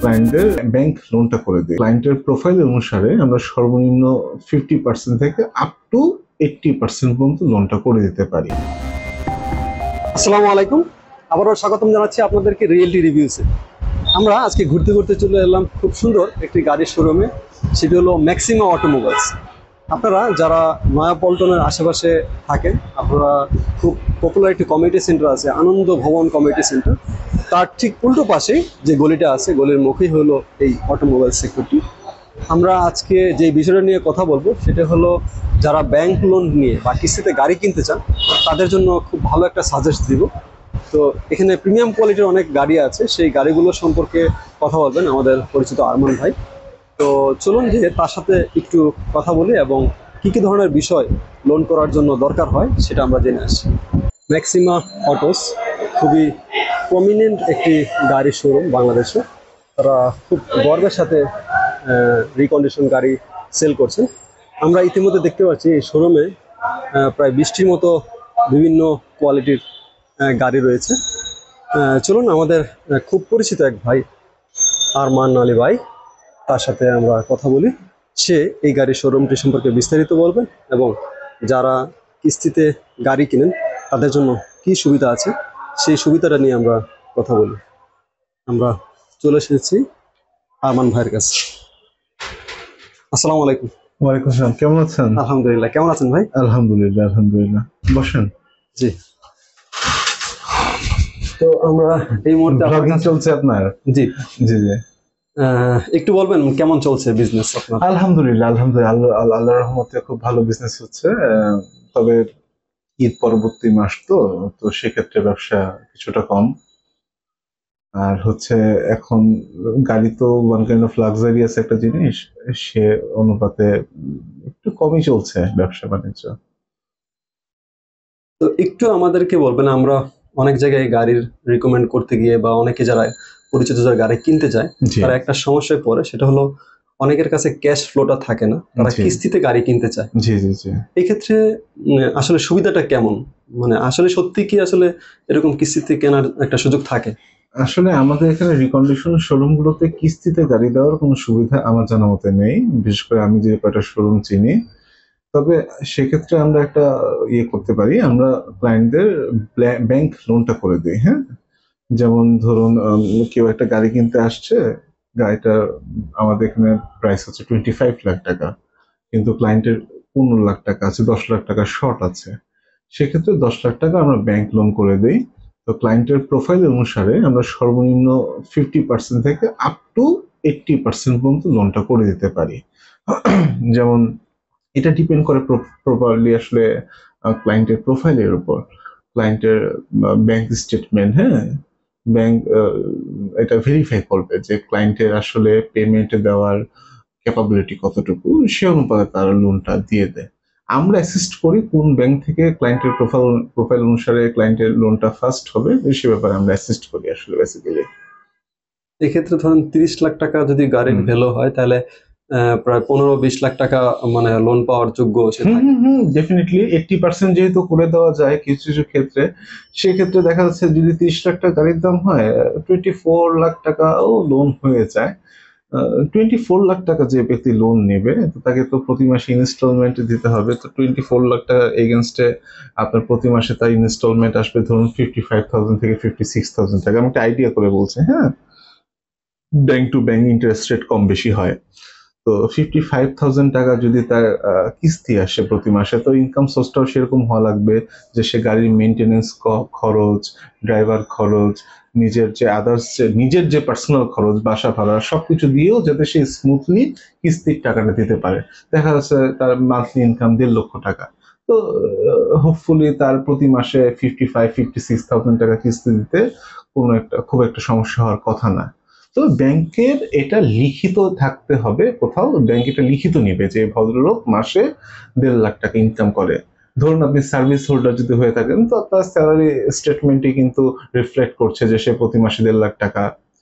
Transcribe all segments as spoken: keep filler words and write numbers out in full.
ক্লায়েন্টদের ব্যাংক লোনটা করে দিই। ক্লায়েন্টের প্রোফাইল অনুসারে আমরা সর্বনিম্ন ফিফটি পার্সেন্ট থেকে আপ টু এইট্টি পার্সেন্ট পর্যন্ত লোনটা করে দিতে পারি। আসসালামু আলাইকুম, আবারও স্বাগতম জানাচ্ছি আপনাদেরকে রিয়েলটি রিভিউসে। আমরা আজকে ঘুরতে ঘুরতে চলে এলাম খুব সুন্দর একটি গাড়ির শোরুমে, সেটি হলো ম্যাক্সিমা অটোমোবাইলস। আপনারা যারা নয়াপল্টনের আশেপাশে থাকেন, আপনারা খুব পপুলার একটি কমিউনিটি সেন্টার আছে, আনন্দ ভবন কমিউনিটি সেন্টার, তার ঠিক উল্টো পাশেই যে গলিটা আছে, গলির মুখেই হলো এই অটোমোবাইল সেক্টরটি। আমরা আজকে যে বিষয়টা নিয়ে কথা বলবো সেটা হলো যারা ব্যাংক লোন নিয়ে বা কিস্তিতে গাড়ি কিনতে চান তাদের জন্য খুব ভালো একটা সাজেস্ট দিব। তো এখানে প্রিমিয়াম কোয়ালিটির অনেক গাড়ি আছে, সেই গাড়িগুলো সম্পর্কে কথা বলবেন আমাদের পরিচিত আরমান ভাই। তো চলুন যে তার সাথে একটু কথা বলি এবং কী কী ধরনের বিষয় লোন করার জন্য দরকার হয় সেটা আমরা জেনে আসছি। ম্যাক্সিমা অটোস খুবই প্রমিনেন্ট একটি গাড়ির শোরুম বাংলাদেশে। তারা খুব গর্বের সাথে রিকন্ডিশন গাড়ি সেল করছেন। আমরা ইতিমধ্যে দেখতে পাচ্ছি এই শোরুমে প্রায় বিশটির মতো বিভিন্ন কোয়ালিটির গাড়ি রয়েছে। চলুন আমাদের খুব পরিচিত এক ভাই আরমান আলী ভাই, তার সাথে আমরা কথা বলি। সে এই গাড়ির শোরুমটি সম্পর্কে বিস্তারিত বলবেন এবং যারা কিস্তিতে গাড়ি কিনেন তাদের জন্য কি সুবিধা আছে সেই সুবিধাটা নিয়ে আমরা কথা বলি। আমরা চলে এসেছি আরমান ভাইয়ের কাছে। আসসালামু আলাইকুম। ওয়ালাইকুম আসসালাম, কেমন আছেন? আলহামদুলিল্লাহ, কেমন আছেন ভাই? আলহামদুলিল্লাহ আলহামদুলিল্লাহ বসেন। জি, তো আমরা এই মুহূর্তে ব্লগিং চলছে আপনার? জি জি জি একটু বলবেন কেমন চলছে বিজনেস আপনার? আলহামদুলিল্লাহ আলহামদুলিল্লাহ আল্লাহ আল্লাহর রহমতে খুব ভালো বিজনেস হচ্ছে। তবে ঈদ পরবর্তী মাস তো তো সেক্ষেত্রে ব্যবসা কিছুটা কম। আর হচ্ছে এখন গাড়ি তো ওয়ান কাইন্ড অফ লাক্সারিয়াস একটা জিনিস, সে অনুপাতে একটু কমই চলছে ব্যবসা বাণিজ্য। তো একটু আমাদেরকে বলবেন, আমরা অনেক জায়গায় গাড়ির রিকমেন্ড করতে গিয়ে বা অনেকে যারা পরিচিত যারা গাড়ি কিনতে যায় তারা একটা সমস্যায় পড়ে, সেটা হলো অনেকের কাছে ক্যাশ ফ্লোটা থাকে না, তারা কিস্তিতে গাড়ি কিনতে চায়। জি জি জি এই ক্ষেত্রে আসলে সুবিধাটা কেমন, মানে আসলে সত্যি কি আসলে এরকম কিস্তিতে কেনার একটা সুযোগ থাকে? আসলে আমাদের এখানে রিকন্ডিশন শোরুম গুলোতে কিস্তিতে গাড়ি দেওয়ার কোনো সুবিধা আমার জানা মতে নেই, বিশেষ করে আমি যে কয়টা শোরুম চিনি। তবে সেক্ষেত্রে আমরা একটা ইয়ে করতে পারি, আমরা ক্লায়েন্টদের ব্যাংক লোনটা করে দিই। হ্যাঁ, যেমন ধরুন কেউ একটা গাড়ি কিনতে আসছে, গাড়িটা আমাদের এখানে প্রাইস হচ্ছে টোয়েন্টি ফাইভ লাখ টাকা, কিন্তু ক্লায়েন্টের পনেরো লাখ টাকা আছে, দশ লাখ টাকা শর্ট আছে। সেক্ষেত্রে দশ লাখ টাকা আমরা ব্যাংক লোন করে দিই। তো ক্লায়েন্টের প্রোফাইল অনুসারে আমরা সর্বনিম্ন ফিফটি পার্সেন্ট থেকে আপ টু এইট্টি পার্সেন্ট পর্যন্ত লোনটা করে দিতে পারি। যেমন এটা ডিপেন্ড করে প্রপারলি আসলে ক্লায়েন্টের প্রোফাইলের উপর, ক্লায়েন্টের ব্যাংক স্টেটমেন্ট, হ্যাঁ ব্যাংক এটা ভেরিফাই করবে যে ক্লায়েন্টের আসলে পেমেন্ট দেওয়ার ক্যাপাবিলিটি কতটুকু, সে অনুপাতে তারা লোনটা দিয়ে দেয়। আমরা অ্যাসিস্ট করি কোন ব্যাংক থেকে ক্লায়েন্টের প্রোফাইল প্রোফাইল অনুসারে ক্লায়েন্টের লোনটা ফার্স্ট হবে সে ব্যাপারে আমরা অ্যাসিস্ট করি আসলে বেসিক্যালি। এক্ষেত্রে ধরেন তিরিশ লাখ টাকা যদি গাড়ির ভ্যালু হয় তাহলে প্রায় পনেরো বিশ লাখ টাকা মানে লোন পাওয়ার যোগ্য। ডেফিনেটলি এইট্টি পার্সেন্ট যেহেতু করে দেওয়া যায় কিছু কিছু ক্ষেত্রে, সেক্ষেত্রে দেখা যাচ্ছে যদি তিরিশ লাখ টাকা গাড়ির দাম হয় টোয়েন্টি ফোর লাখ টাকাও লোন হয়ে যায়। টোয়েন্টি ফোর লাখ টাকা যে ব্যক্তি লোন নেবে তাকে তো প্রতি মাসে ইনস্টলমেন্ট দিতে হবে। তো টোয়েন্টি ফোর লাখ টাকা এগেনস্টে আপনার প্রতি মাসে তার ইনস্টলমেন্ট আসবে ধরুন ফিফটি ফাইভ থাউজেন্ড থেকে ফিফটি সিক্স থাউজেন্ড টাকা। আমি একটা আইডিয়া করে বলছি, হ্যাঁ bank to bank interest rate কম বেশি হয়। তো ফিফটি ফাইভ থাউজেন্ড টাকা যদি তার কিস্তি আসে প্রতি মাসে, তো ইনকাম সোর্সটাও সেরকম হওয়া লাগবে যে সে গাড়ির মেনটেনেন্স খরচ, ড্রাইভার খরচ, নিজের যে আদার্স নিজের যে পার্সোনাল খরচ, বাসা ভাড়া সবকিছু দিয়েও যাতে সে স্মুথলি কিস্তির টাকাটা দিতে পারে। দেখা যাচ্ছে তার মান্থলি ইনকাম দেড় লক্ষ টাকা, তো হোপফুলি তার প্রতি মাসে fifty five fifty six thousand টাকা কিস্তি দিতে কোনো একটা খুব একটা সমস্যা হওয়ার কথা না। তো ব্যাংকের এটা লিখিত থাকতে হবে, কোথাও ব্যাংক এটা লিখিত নিবে যে ভদ্রলোক মাসে দেড় লাখ টাকা ইনকাম করে। ধরুন আপনি সার্ভিস হোল্ডার যদি হয়ে থাকেন তো আপনার স্যালারি স্টেটমেন্টে কিন্তু রিফ্লেক্ট করছে যে সে প্রতি মাসে দেড় লাখ টাকা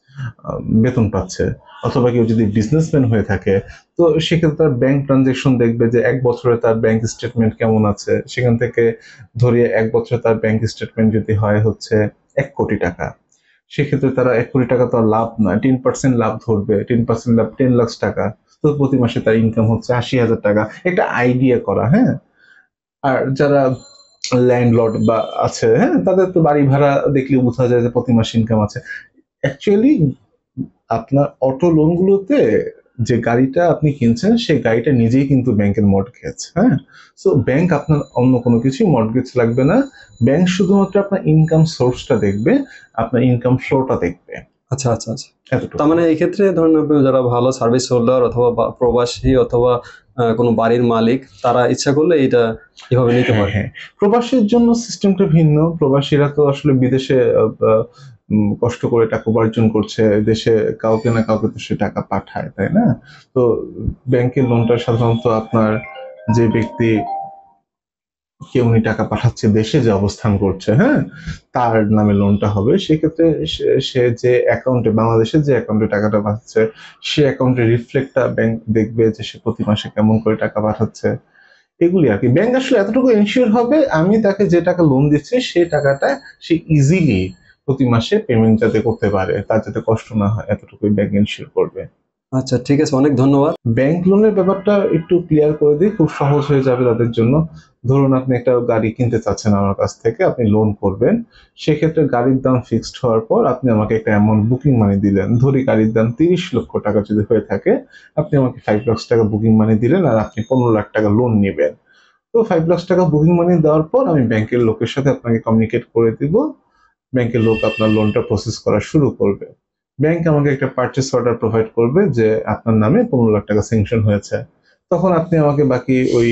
বেতন পাচ্ছে। অথবা কেউ যদি বিজনেসম্যান হয়ে থাকে তো সেক্ষেত্রে তার ব্যাংক ট্রানজেকশন দেখবে যে এক বছরে তার ব্যাংক স্টেটমেন্ট কেমন আছে, সেখান থেকে ধরিয়ে এক বছরে তার ব্যাংক স্টেটমেন্ট যদি হয় হচ্ছে এক কোটি টাকা, সেক্ষেত্রে তারা এক কোটি টাকা তো আর লাভ নয়, টেন পার্সেন্ট লাভ ধরবে, টেন পার্সেন্ট লাভ টেন লাখ টাকা, তো প্রতি মাসে তার ইনকাম হচ্ছে আশি হাজার টাকা। একটা আইডিয়া করা, হ্যাঁ। আর যারা ল্যান্ডলর্ড বা আছে, হ্যাঁ, তাদের তো বাড়ি ভাড়া দেখলে বোঝা যায় যে প্রতি মাসে ইনকাম আছে। অ্যাকচুয়ালি আপনার অটো লোনগুলোতে যে গাড়িটা আপনি কিনছেন সেই গাড়িটা নিজেই কিন্তু ব্যাংকের মর্টগেজ, হ্যাঁ। সো ব্যাংক আপনার অন্য কোনো কিছুই মর্টগেজ লাগবে না, ব্যাংক শুধুমাত্র আপনার ইনকাম সোর্সটা দেখবে, আপনার ইনকাম ফ্লোটা দেখবে। আচ্ছা আচ্ছা আচ্ছা এতটুকু। তার মানে এই ক্ষেত্রে ধরেন আপনি যারা ভালো সার্ভিস হোল্ডার অথবা বা- প্রবাসী অথবা আহ, কোনো বাড়ির মালিক, তারা ইচ্ছা করলে এটা এভাবে নিতে হ্যাঁ, পারে। হ্যাঁ। প্রবাসীর জন্য সিস্টেমটা ভিন্ন। প্রবাসীরা তো আসলে বিদেশে আহ, আহ, উম, কষ্ট করে টাকা উপার্জন করছে, দেশে কাউকে না কাউকে তো সে টাকা পাঠায়, তাই না? তো ব্যাংকের লোনটা সাধারণত আপনার যে ব্যক্তি কে উনি টাকা পাঠাচ্ছে দেশে যে অবস্থান করছে, হ্যাঁ, তার নামে লোনটা হবে। সেক্ষেত্রে সে- সে যে অ্যাকাউন্টে, বাংলাদেশের যে অ্যাকাউন্টে টাকাটা পাঠাচ্ছে, সে অ্যাকাউন্টের রিফ্লেক্টটা ব্যাংক দেখবে যে সে প্রতি মাসে কেমন করে টাকা পাঠাচ্ছে, এগুলি আর কি। ব্যাংক আসলে এতটুকু এনশিওর হবে আমি তাকে যে টাকা লোন দিচ্ছি সেই টাকাটা সে ইজিলি প্রতি মাসে পেমেন্ট যাতে করতে পারে, তার যাতে কষ্ট না হয়, এতটুকুই ব্যাংক এনশিওর করবে। আচ্ছা ঠিক আছে, অনেক ধন্যবাদ। ব্যাংক লোনের ব্যাপারটা একটু ক্লিয়ার করে দিই, খুব সহজ হয়ে যাবে তাদের জন্য। ধরুন আপনি একটা গাড়ি কিনতে চাচ্ছেন আমার কাছ থেকে, আপনি লোন করবেন। সেক্ষেত্রে গাড়ির দাম ফিক্সড হওয়ার পর আপনি আমাকে একটা অ্যামাউন্ট বুকিং মানি দিলেন। ধরি গাড়ির দাম তিরিশ লক্ষ টাকা যদি হয়ে থাকে, আপনি আমাকে ফাইভ লাখ টাকা বুকিং মানি দিলেন, আর আপনি পনেরো লাখ টাকা লোন নেবেন। তো ফাইভ লাখ টাকা বুকিং মানি দেওয়ার পর আমি ব্যাংকের লোকের সাথে আপনাকে কমিউনিকেট করে দিব, ব্যাংকের লোক আপনার লোনটা প্রসেস করা শুরু করবে। ব্যাংক আমাকে একটা পারচেস অর্ডার প্রোভাইড করবে যে আপনার নামে পনেরো লাখ টাকা স্যাংশন হয়েছে। তখন আপনি আমাকে বাকি ওই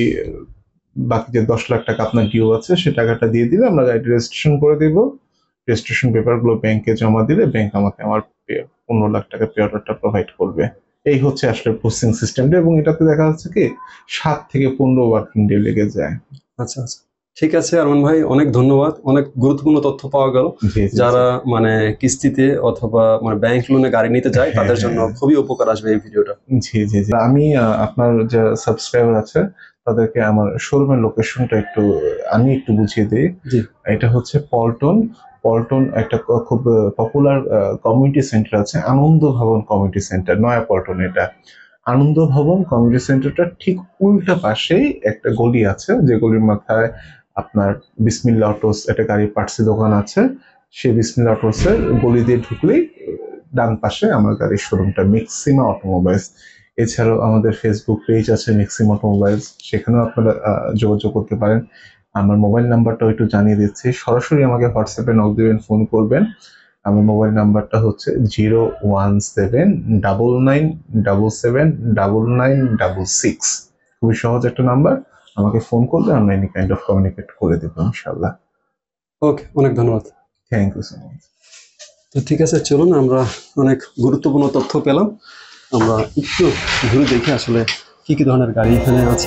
বাকি যে দশ লাখ টাকা আপনার ডিউ আছে সে টাকাটা দিয়ে দিলে আমরা গাড়িটা রেজিস্ট্রেশন করে দিব। রেজিস্ট্রেশন পেপারগুলো ব্যাংকে জমা দিলে ব্যাংক আমাকে আমার পনেরো লাখ টাকা পে অর্ডারটা প্রোভাইড করবে। এই হচ্ছে আসলে প্রসেসিং সিস্টেমটা, এবং এটাতে দেখা যাচ্ছে কি সাত থেকে পনেরো ওয়ার্কিং ডে লেগে যায়। আচ্ছা আচ্ছা ঠিক আছে আরমান ভাই, অনেক ধন্যবাদ, অনেক গুরুত্বপূর্ণ তথ্য পাওয়া গেল। জি, জি, যারা মানে কিস্তিতে অথবা মানে ব্যাংক লোনে গাড়ি নিতে যায় হ্যাঁ, তাদের জন্য হ্যাঁ। খুবই উপকার আসবে এই ভিডিওটা। জি, জি, জি। আমি আহ, আপনার যে সাবস্ক্রাইবার আছে তাদেরকে আমার শোরুমের লোকেশনটা একটু আমি একটু বুঝিয়ে দিই। জি এটা হচ্ছে পল্টন। পল্টন একটা ক- খুব পপুলার কমিউনিটি সেন্টার আছে, আনন্দ ভবন কমিউনিটি সেন্টার, নয়া পল্টন। এটা আনন্দ ভবন কমিউনিটি সেন্টারটা ঠিক উল্টা পাশেই একটা গলি আছে, যে গলির মাথায় আপনার বিসমিল্লা অটোস একটা গাড়ির পার্টসের দোকান আছে। সেই বিসমিল্লা অটোস এর গলি দিয়ে ঢুকলেই ডান পাশে আমার গাড়ির শোরুমটা, মেক্সিমা অটোমোবাইলস। এছাড়াও আমাদের ফেসবুক পেজ আছে মেক্সিমা অটোমোবাইলস, সেখানেও আপনারা আহ, যোগাযোগ করতে পারেন। আমার মোবাইল নাম্বারটাও একটু জানিয়ে দিচ্ছি, সরাসরি আমাকে হোয়াটসঅ্যাপে নক দিবেন, ফোন করবেন। আমার মোবাইল নাম্বারটা হচ্ছে zero one seven double nine double seven double nine double six. খুবই সহজ একটা নাম্বার, আমাকে ফোন করলে আমরা এনি কাইন্ড অফ কমিউনিকেট করে দেবো ইনশাল্লাহ। ওকে, অনেক ধন্যবাদ। Thank you so much. তো ঠিক আছে, চলুন, আমরা অনেক গুরুত্বপূর্ণ তথ্য পেলাম। আমরা একটু ঘুরে দেখি আসলে কি কি ধরনের গাড়ি এখানে আছে।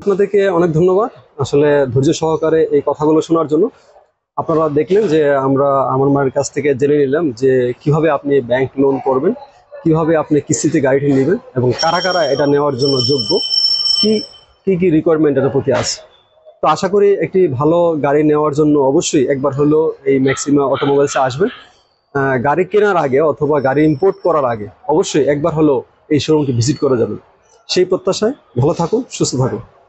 আপনাদেরকে অনেক ধন্যবাদ আসলে ধৈর্য সহকারে এই কথাগুলো শোনার জন্য। আপনারা দেখলেন যে আমরা আমার মায়ের কাছ থেকে জেনে নিলাম যে কিভাবে আপনি ব্যাংক লোন করবেন, কিভাবে আপনি কিস্তিতে গাড়িটি নেবেন এবং কারা কারা এটা নেওয়ার জন্য যোগ্য, কি কি কি রিকোয়ারমেন্ট এর প্রতি আছে। তো আশা করি একটি ভালো গাড়ি নেওয়ার জন্য অবশ্যই একবার হলো এই ম্যাক্সিমা অটোমোবাইলসে আসবেন। আহ, গাড়ি কেনার আগে অথবা গাড়ি ইম্পোর্ট করার আগে অবশ্যই একবার হলো এই শোরুমটি ভিজিট করে যাবেন। সেই প্রত্যাশায় ভালো থাকুন, সুস্থ থাকুন।